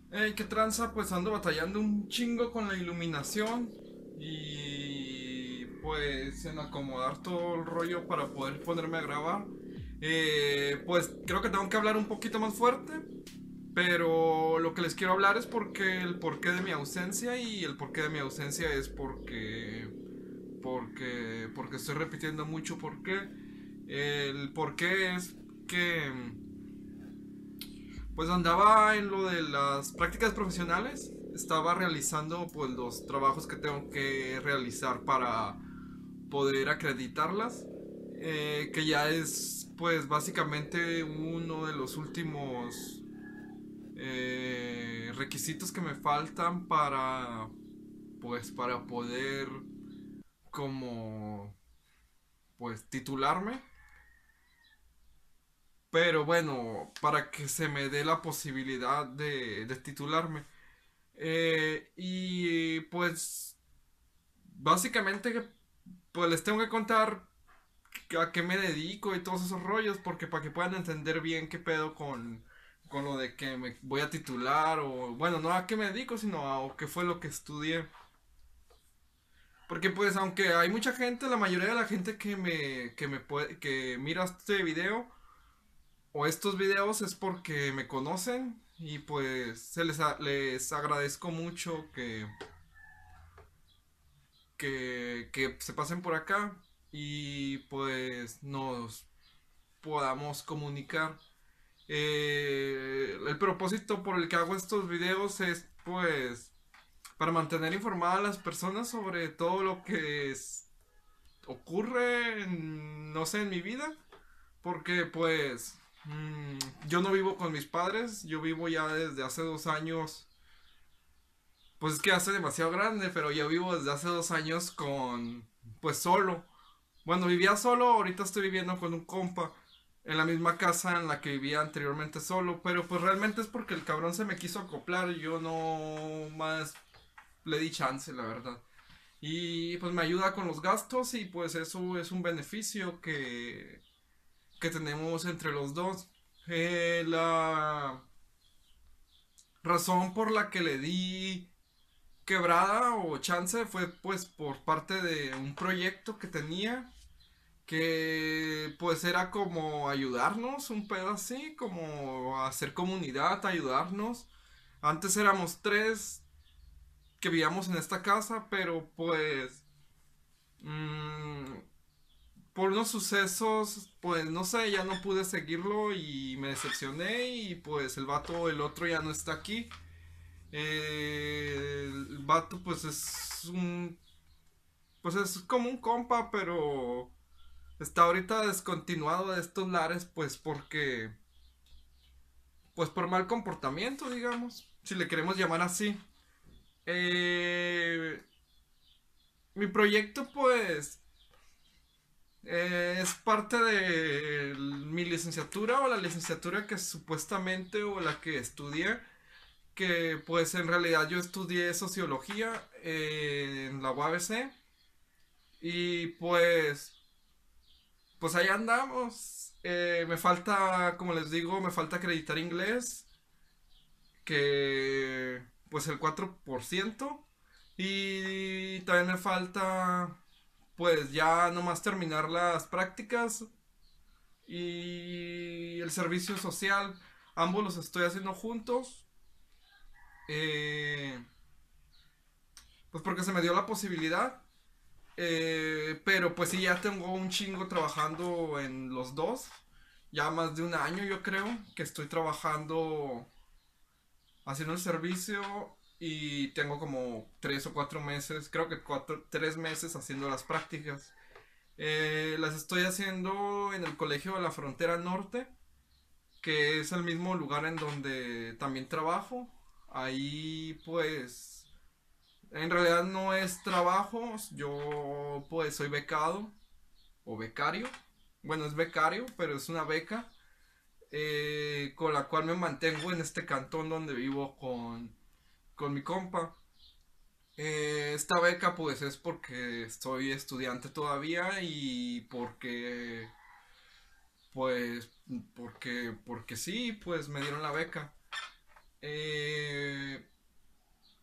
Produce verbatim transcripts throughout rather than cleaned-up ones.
Hey, qué tranza, pues ando batallando un chingo con la iluminación y pues en acomodar todo el rollo para poder ponerme a grabar. Eh, pues creo que tengo que hablar un poquito más fuerte, pero lo que les quiero hablar es porque el porqué de mi ausencia y el porqué de mi ausencia es porque porque porque estoy repitiendo mucho por qué. El porqué es que pues andaba en lo de las prácticas profesionales, estaba realizando pues los trabajos que tengo que realizar para poder acreditarlas, eh, que ya es pues básicamente uno de los últimos eh, requisitos que me faltan para pues para poder como pues titularme. Pero bueno, para que se me dé la posibilidad de, de titularme. Eh, y pues básicamente pues les tengo que contar a qué me dedico y todos esos rollos porque para que puedan entender bien qué pedo con, con lo de que me voy a titular o bueno, no a qué me dedico, sino a o qué fue lo que estudié. Porque pues aunque hay mucha gente, la mayoría de la gente que me que me puede que mira este video o estos videos es porque me conocen y pues se les a- les agradezco mucho que que, que se pasen por acá y pues nos podamos comunicar. Eh, el propósito por el que hago estos videos es pues para mantener informadas a las personas sobre todo lo que es- ocurre en, no sé, en mi vida, porque pues mm, yo no vivo con mis padres, yo vivo ya desde hace dos años. Pues es que hace demasiado grande, pero yo vivo desde hace dos años con, pues solo. Bueno, vivía solo, ahorita estoy viviendo con un compa en la misma casa en la que vivía anteriormente solo, pero pues realmente es porque el cabrón se me quiso acoplar y yo no más le di chance, la verdad. Y pues me ayuda con los gastos y pues eso es un beneficio que, que tenemos entre los dos. Eh, la razón por la que le di quebrada o chance fue pues por parte de un proyecto que tenía que pues era como ayudarnos, un pedo así, como hacer comunidad, ayudarnos. Antes éramos tres que vivíamos en esta casa, pero pues mmm, por unos sucesos, pues no sé, ya no pude seguirlo y me decepcioné y pues el vato, el otro ya no está aquí. Eh, el vato pues es un, pues es como un compa, pero está ahorita descontinuado de estos lares, pues porque, pues por mal comportamiento, digamos, si le queremos llamar así. Eh, Mi proyecto, pues, eh, es parte de mi licenciatura o la licenciatura que supuestamente o la que estudié, que pues en realidad yo estudié sociología eh, en la U A B C y pues pues ahí andamos. Eh, me falta, como les digo, me falta acreditar inglés, que pues el cuatro por ciento. Y también me falta, pues ya nomás terminar las prácticas y el servicio social. Ambos los estoy haciendo juntos. eh, pues porque se me dio la posibilidad. Eh, pero pues sí, ya tengo un chingo trabajando en los dos. Ya más de un año yo creo que estoy trabajando haciendo el servicio y tengo como tres o cuatro meses, creo que cuatro, tres meses haciendo las prácticas. Eh, las estoy haciendo en el Colegio de la Frontera Norte, que es el mismo lugar en donde también trabajo. Ahí pues en realidad no es trabajo, yo pues soy becado o becario. Bueno, es becario, pero es una beca eh, con la cual me mantengo en este cantón donde vivo con, con mi compa. Eh, esta beca pues es porque soy estudiante todavía y porque pues porque porque sí pues me dieron la beca. Eh,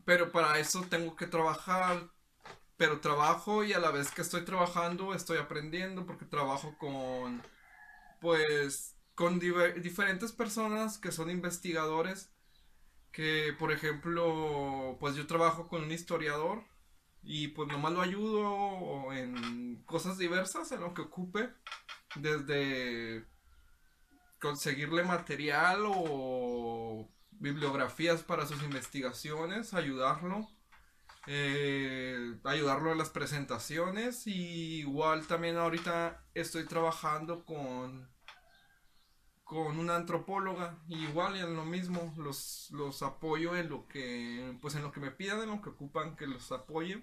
pero para eso tengo que trabajar, pero trabajo y a la vez que estoy trabajando estoy aprendiendo porque trabajo con, pues, con diver- diferentes personas que son investigadores, que por ejemplo, pues yo trabajo con un historiador y pues nomás lo ayudo en cosas diversas en lo que ocupe, desde conseguirle material o bibliografías para sus investigaciones, ayudarlo, eh, ayudarlo en las presentaciones y igual también ahorita estoy trabajando con con una antropóloga igual en lo mismo los los apoyo en lo que pues en lo que me pidan, en lo que ocupan que los apoye,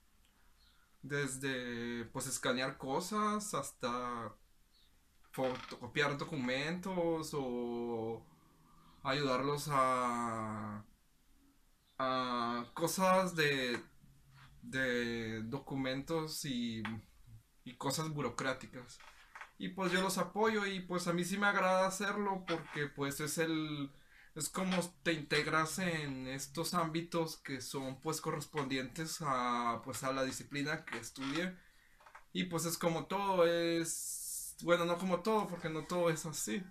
desde pues escanear cosas hasta fotocopiar documentos o ayudarlos a, a cosas de, de documentos y, y cosas burocráticas. Y pues yo los apoyo y pues a mí sí me agrada hacerlo porque pues es el es como te integras en estos ámbitos que son pues correspondientes a pues a la disciplina que estudie y pues es como todo es bueno, no como todo porque no todo es así,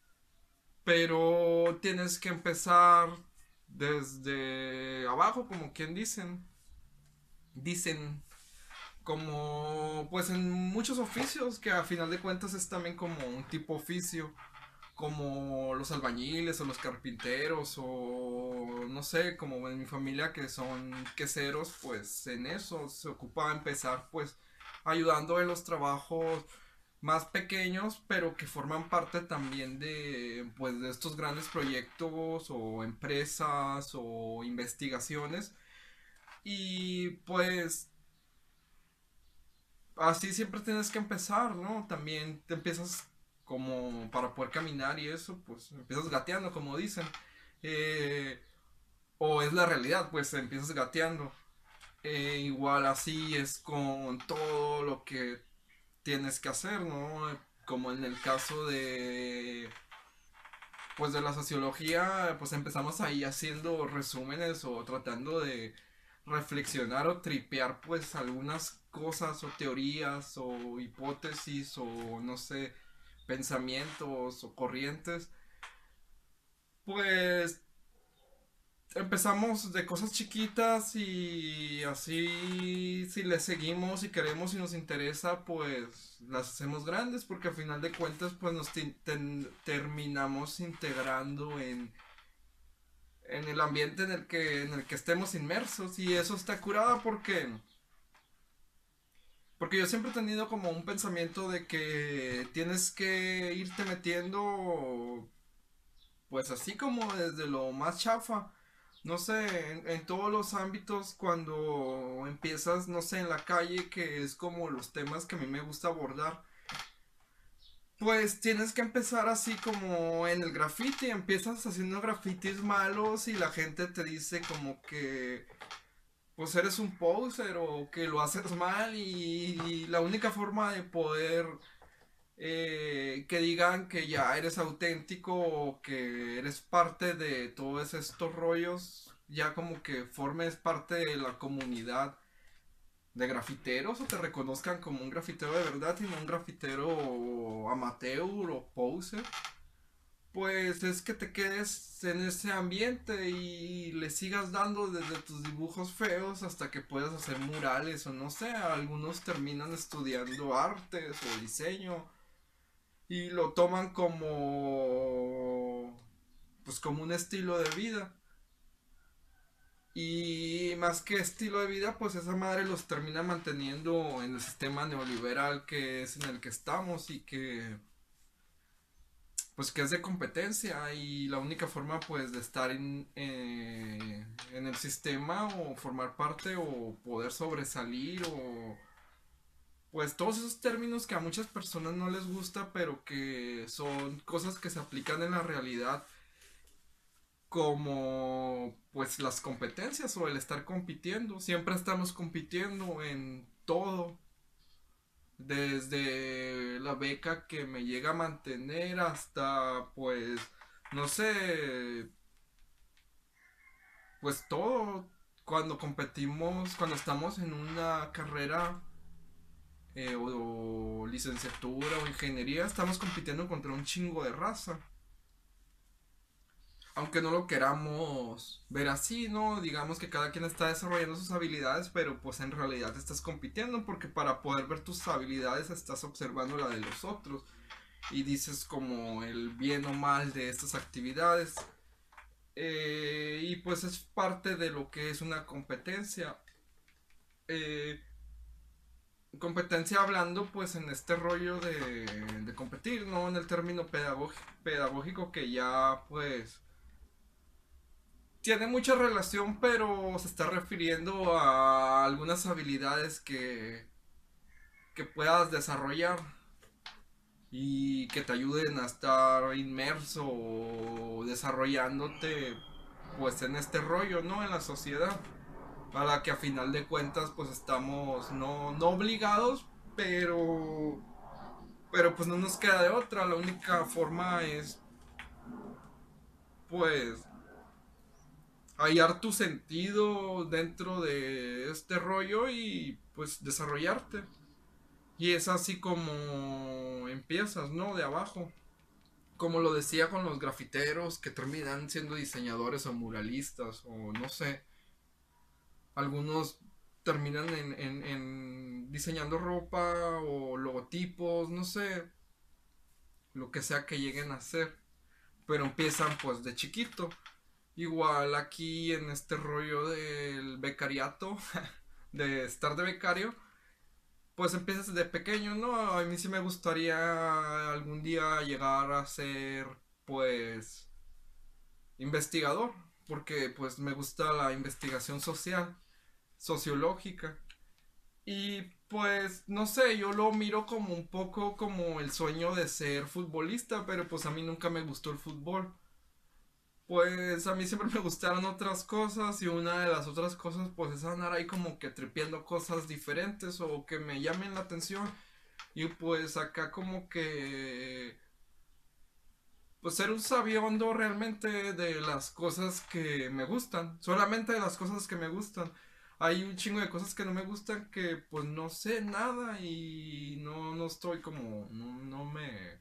pero tienes que empezar desde abajo, como quien dicen, dicen, como pues en muchos oficios que a final de cuentas es también como un tipo oficio, como los albañiles o los carpinteros o no sé, como en mi familia que son queseros, pues en eso se ocupa empezar pues ayudando en los trabajos más pequeños, pero que forman parte también de pues de estos grandes proyectos o empresas o investigaciones y pues así siempre tienes que empezar, ¿no? También te empiezas como para poder caminar y eso, pues empiezas gateando, como dicen. Eh, o es la realidad, pues empiezas gateando. Eh, igual así es con todo lo que tienes que hacer, ¿no? Como en el caso de pues de la sociología, pues empezamos ahí haciendo resúmenes o tratando de reflexionar o tripear pues algunas cosas o teorías o hipótesis o no sé, pensamientos o corrientes. Pues empezamos de cosas chiquitas y así si le seguimos y queremos y nos interesa pues las hacemos grandes porque al final de cuentas pues nos ten- terminamos integrando en en el ambiente en el que en el que estemos inmersos y eso está curado porque porque yo siempre he tenido como un pensamiento de que tienes que irte metiendo pues así como desde lo más chafa, no sé, en, en todos los ámbitos cuando empiezas, no sé, en la calle, que es como los temas que a mí me gusta abordar. Pues tienes que empezar así como en el graffiti, empiezas haciendo grafitis malos y la gente te dice como que pues eres un poser o que lo haces mal y, y la única forma de poder eh, que digan que ya eres auténtico o que eres parte de todos estos rollos, ya como que formes parte de la comunidad de grafiteros o te reconozcan como un grafitero de verdad y no un grafitero amateur o poser, pues es que te quedes en ese ambiente y le sigas dando desde tus dibujos feos hasta que puedas hacer murales o no sé, algunos terminan estudiando artes o diseño y lo toman como pues como un estilo de vida. Y más que estilo de vida, pues esa madre los termina manteniendo en el sistema neoliberal que es en el que estamos y que pues que es de competencia y la única forma pues de estar en, eh, en el sistema o formar parte o poder sobresalir o pues todos esos términos que a muchas personas no les gusta pero que son cosas que se aplican en la realidad como pues las competencias o el estar compitiendo. Siempre estamos compitiendo en todo. Desde la beca que me llega a mantener hasta pues no sé, pues todo. cuando competimos, cuando estamos en una carrera eh, o, o licenciatura o ingeniería, estamos compitiendo contra un chingo de raza. Aunque no lo queramos ver así, ¿no? Digamos que cada quien está desarrollando sus habilidades, pero pues en realidad estás compitiendo porque para poder ver tus habilidades estás observando la de los otros y dices como el bien o mal de estas actividades. Eh, y pues es parte de lo que es una competencia. Eh, Competencia hablando pues en este rollo de, de competir, ¿no? En el término pedagógico, pedagógico que ya pues tiene mucha relación, pero se está refiriendo a algunas habilidades que, que puedas desarrollar y que te ayuden a estar inmerso o desarrollándote pues en este rollo, ¿no? En la sociedad, para que a final de cuentas pues estamos no, no obligados, pero pero pues no nos queda de otra, la única forma es pues hallar tu sentido dentro de este rollo y pues desarrollarte. Y es así como empiezas, ¿no? De abajo. Como lo decía con los grafiteros que terminan siendo diseñadores o muralistas o no sé. Algunos terminan en, en, en diseñando ropa o logotipos, no sé. Lo que sea que lleguen a hacer. Pero empiezan pues de chiquito. Igual aquí en este rollo del becariato, de estar de becario, pues empiezas desde pequeño, ¿no? A mí sí me gustaría algún día llegar a ser, pues, investigador, porque pues me gusta la investigación social, sociológica. Y pues, no sé, yo lo miro como un poco como el sueño de ser futbolista, pero pues a mí nunca me gustó el fútbol. Pues a mí siempre me gustaron otras cosas y una de las otras cosas pues es andar ahí como que tripeando cosas diferentes o que me llamen la atención y pues acá como que pues ser un sabiondo realmente de las cosas que me gustan, solamente de las cosas que me gustan. Hay un chingo de cosas que no me gustan que pues no sé nada y no, no estoy como, no, no me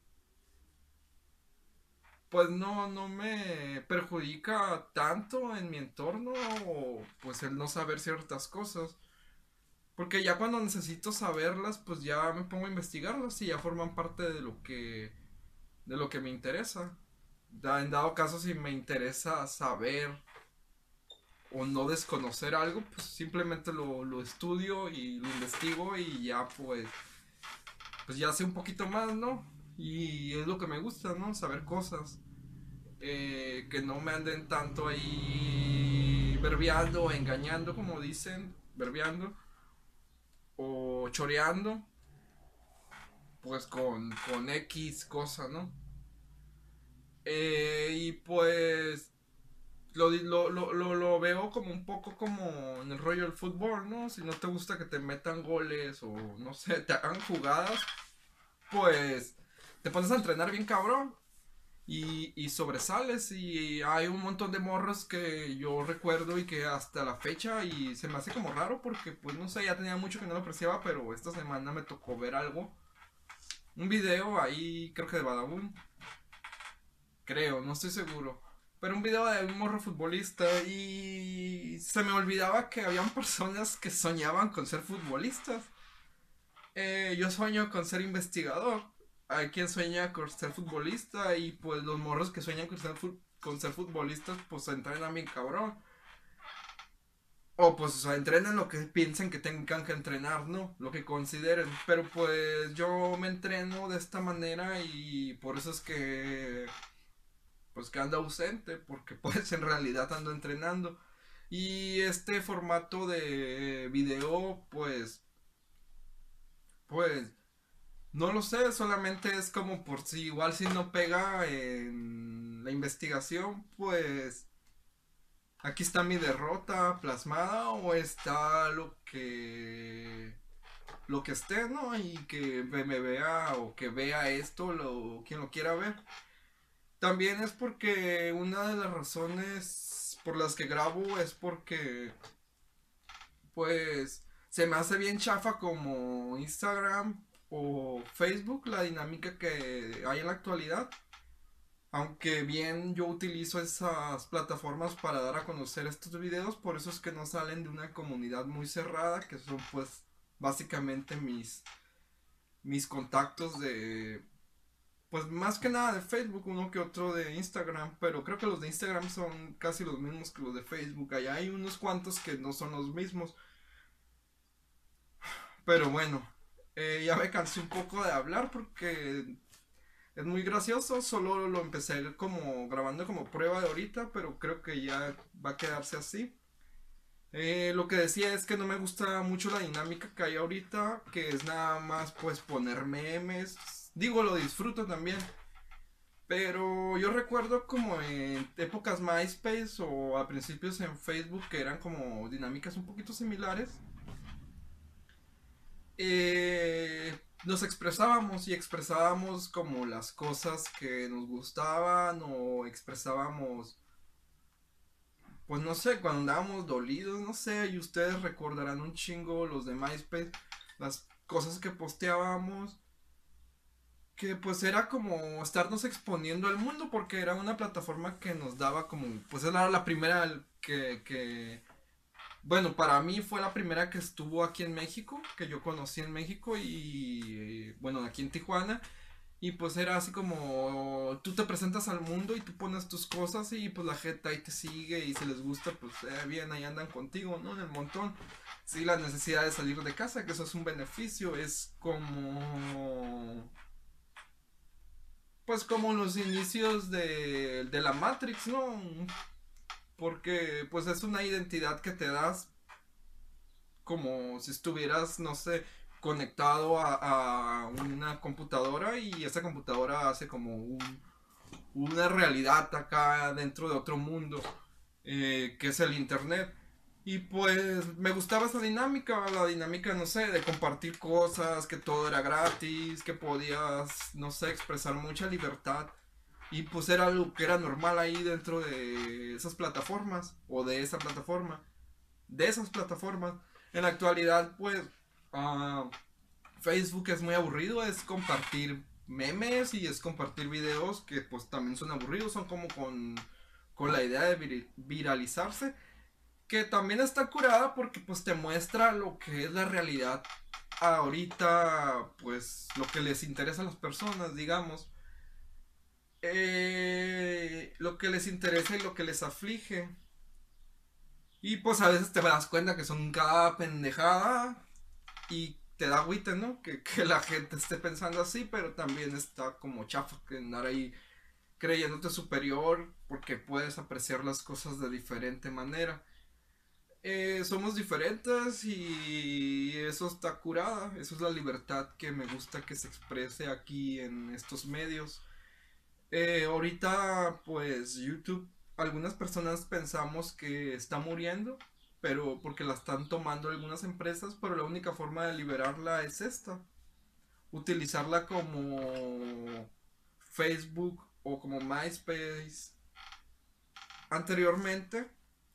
pues no, no me perjudica tanto en mi entorno, o pues el no saber ciertas cosas. Porque ya cuando necesito saberlas, pues ya me pongo a investigarlas y ya forman parte de lo que, de lo que me interesa. Da- En dado caso, si me interesa saber o no desconocer algo, pues simplemente lo, lo estudio y lo investigo y ya pues, pues ya sé un poquito más, ¿no? Y es lo que me gusta, ¿no? Saber cosas. Eh, que no me anden tanto ahí verbeando o engañando, como dicen, verbeando o choreando, pues con, con X cosa, ¿no? Eh, y pues lo, lo, lo, lo, lo veo como un poco como en el rollo del fútbol, ¿no? Si no te gusta que te metan goles o no sé, te hagan jugadas, pues te pones a entrenar bien cabrón. Y, y sobresales y hay un montón de morros que yo recuerdo y que hasta la fecha y se me hace como raro porque pues no sé, ya tenía mucho que no lo apreciaba, pero esta semana me tocó ver algo, un video ahí creo que de Badabun, creo, no estoy seguro, pero un video de un morro futbolista y se me olvidaba que habían personas que soñaban con ser futbolistas. Eh, yo sueño con ser investigador. Hay quien sueña con ser futbolista y pues los morros que sueñan con ser, fu- con ser futbolistas pues entrenan bien cabrón. O pues o sea, entrenan lo que piensen que tengan que entrenar, ¿no? Lo que consideren. Pero pues yo me entreno de esta manera y por eso es que pues que ando ausente porque pues en realidad ando entrenando. Y este formato de video pues pues no lo sé, solamente es como por si igual si no pega en la investigación, pues aquí está mi derrota plasmada o está lo que lo que esté, ¿no? Y que me, me vea o que vea esto, lo, quien lo quiera ver. También es porque una de las razones por las que grabo es porque pues se me hace bien chafa como Instagram o Facebook la dinámica que hay en la actualidad. Aunque bien yo utilizo esas plataformas para dar a conocer estos videos, por eso es que no salen de una comunidad muy cerrada, que son pues básicamente mis, mis contactos de, pues más que nada de Facebook, uno que otro de Instagram, pero creo que los de Instagram son casi los mismos que los de Facebook, allá hay unos cuantos que no son los mismos, pero bueno, eh, ya me cansé un poco de hablar porque es muy gracioso, solo lo empecé como grabando como prueba de ahorita, pero creo que ya va a quedarse así. Eh, lo que decía es que no me gusta mucho la dinámica que hay ahorita, que es nada más pues poner memes. Digo, lo disfruto también. Pero yo recuerdo como en épocas MySpace o a principios en Facebook que eran como dinámicas un poquito similares. eh, Nos expresábamos y expresábamos como las cosas que nos gustaban o expresábamos, pues no sé, cuando andábamos dolidos, no sé, y ustedes recordarán un chingo los de MySpace, las cosas que posteábamos, que pues era como estarnos exponiendo al mundo porque era una plataforma que nos daba como, pues era la primera que, que bueno, para mí fue la primera que estuvo aquí en México, que yo conocí en México y bueno, aquí en Tijuana. Y pues era así como tú te presentas al mundo y tú pones tus cosas y pues la gente ahí te sigue y si les gusta pues eh, bien, ahí andan contigo, ¿no? En el montón. Sí, la necesidad de salir de casa, que eso es un beneficio, es como... Pues como los inicios de, de la Matrix, ¿no? Porque pues es una identidad que te das como si estuvieras, no sé, conectado a, a una computadora y esa computadora hace como un, una realidad acá dentro de otro mundo, eh, que es el internet. Y pues me gustaba esa dinámica, la dinámica, no sé, de compartir cosas, que todo era gratis, que podías, no sé, expresar mucha libertad. Y pues era algo que era normal ahí dentro de esas plataformas, o de esa plataforma, de esas plataformas. En la actualidad, pues, uh, Facebook es muy aburrido, es compartir memes y es compartir videos que pues también son aburridos, son como con, con la idea de vir viralizarse, que también está curada porque pues te muestra lo que es la realidad ahorita, pues lo que les interesa a las personas, digamos, eh, lo que les interesa y lo que les aflige. Y pues a veces te das cuenta que son cada pendejada y te da agüite, ¿no? Que, que la gente esté pensando así, pero también está como chafa que andar ahí creyéndote superior porque puedes apreciar las cosas de diferente manera. Eh, somos diferentes y eso está curada, eso es la libertad que me gusta que se exprese aquí en estos medios. Eh, ahorita pues YouTube, algunas personas pensamos que está muriendo, pero porque la están tomando algunas empresas, pero la única forma de liberarla es esta, utilizarla como Facebook o como MySpace anteriormente,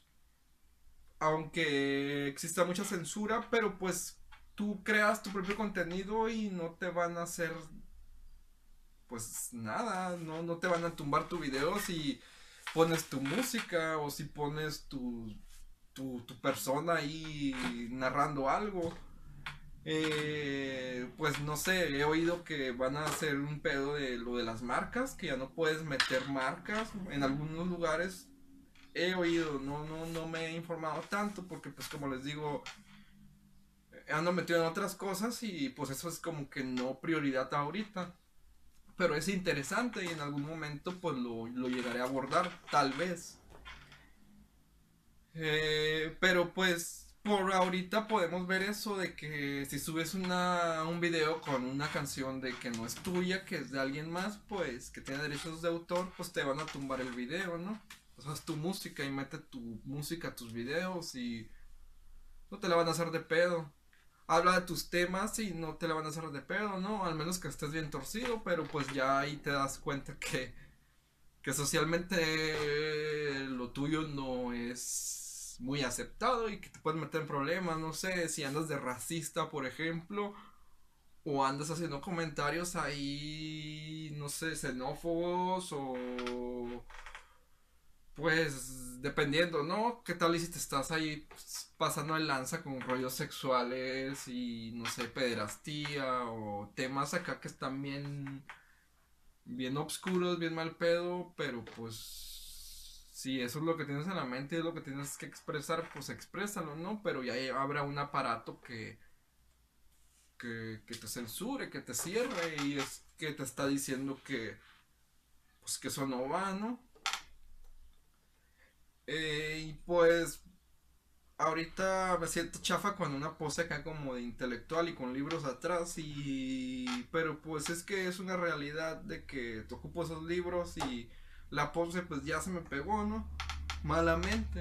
aunque exista mucha censura, pero pues tú creas tu propio contenido y no te van a hacer pues nada, no, no te van a tumbar tu video si pones tu música o si pones tu, tu, tu persona ahí narrando algo. Eh, pues no sé, he oído que van a hacer un pedo de lo de las marcas, que ya no puedes meter marcas en algunos lugares. He oído, no, no, no me he informado tanto porque pues como les digo, ando metido en otras cosas y pues eso es como que no prioridad ahorita. Pero es interesante y en algún momento pues lo, lo llegaré a abordar, tal vez. Eh, pero pues por ahorita podemos ver eso de que si subes una, un video con una canción de que no es tuya, que es de alguien más, pues que tiene derechos de autor, pues te van a tumbar el video, ¿no? O sea, es tu música y mete tu música a tus videos y no te la van a hacer de pedo. Habla de tus temas y no te la van a hacer de pedo, ¿no? Al menos que estés bien torcido, pero pues ya ahí te das cuenta que, que socialmente lo tuyo no es muy aceptado y que te puedes meter en problemas, no sé, si andas de racista, por ejemplo, o andas haciendo comentarios ahí, no sé, xenófobos o pues dependiendo, ¿no? ¿Qué tal y si te estás ahí pues, pasando el lanza con rollos sexuales y no sé, pederastía o temas acá que están bien bien obscuros, bien mal pedo, pero pues si eso es lo que tienes en la mente y es lo que tienes que expresar, pues exprésalo, ¿no? Pero ya habrá un aparato que, que, que te censure, que te cierre y es que te está diciendo que, pues que eso no va, ¿no? Eh, y pues ahorita me siento chafa con una pose acá como de intelectual y con libros atrás y pero pues es que es una realidad de que te ocupo esos libros y la pose pues ya se me pegó, ¿no? Malamente.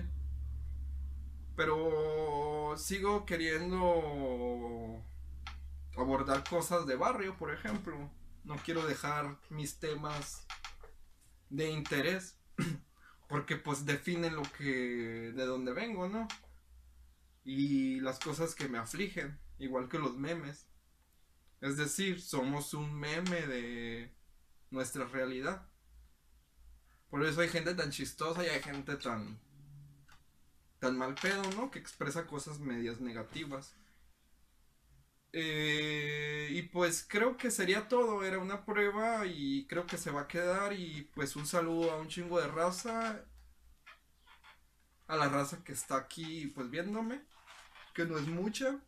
Pero sigo queriendo abordar cosas de barrio, por ejemplo. No quiero dejar mis temas de interés porque pues definen lo que de dónde vengo, ¿no? Y las cosas que me afligen, igual que los memes. Es decir, somos un meme de nuestra realidad. Por eso hay gente tan chistosa y hay gente tan tan mal pedo, ¿no? Que expresa cosas medias negativas. Eh, y pues creo que sería todo, era una prueba y creo que se va a quedar y pues un saludo a un chingo de raza, a la raza que está aquí pues viéndome, que no es mucha,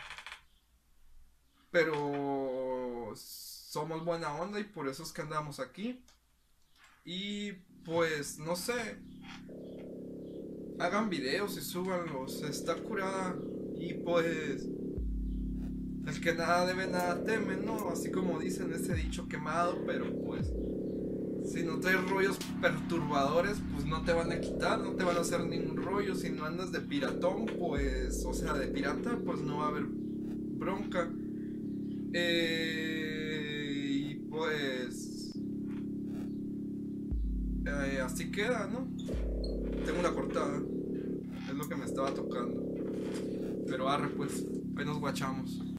pero somos buena onda y por eso es que andamos aquí. Y pues no sé, hagan videos y súbanlos, está curada y pues el que nada debe nada teme, ¿no? Así como dicen ese dicho quemado, pero pues si no traes rollos perturbadores, pues no te van a quitar, no te van a hacer ningún rollo. Si no andas de piratón, pues, o sea, de pirata, pues no va a haber bronca. Eh, y pues eh, así queda, ¿no? Tengo una cortada, es lo que me estaba tocando. Pero arre, pues, ahí nos guachamos.